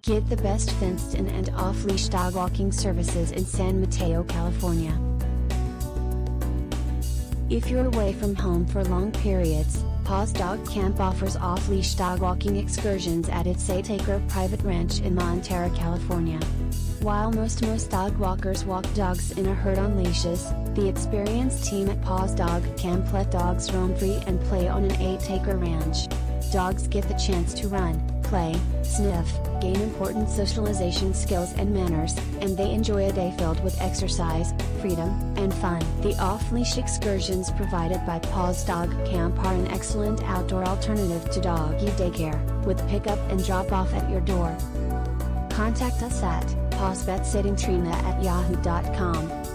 Get the best fenced-in and off-leash dog walking services in San Mateo, California. If you're away from home for long periods, Paws Dog Camp offers off-leash dog walking excursions at its 8-acre private ranch in Montara, California. While most dog walkers walk dogs in a herd on leashes, the experienced team at Paws Dog Camp let dogs roam free and play on an 8-acre ranch. Dogs get the chance to run, play, sniff, gain important socialization skills and manners, and they enjoy a day filled with exercise, freedom, and fun. The off-leash excursions provided by Paws Dog Camp are an excellent outdoor alternative to doggy daycare, with pickup and drop-off at your door. Contact us at pawsbetsittingtrina@yahoo.com.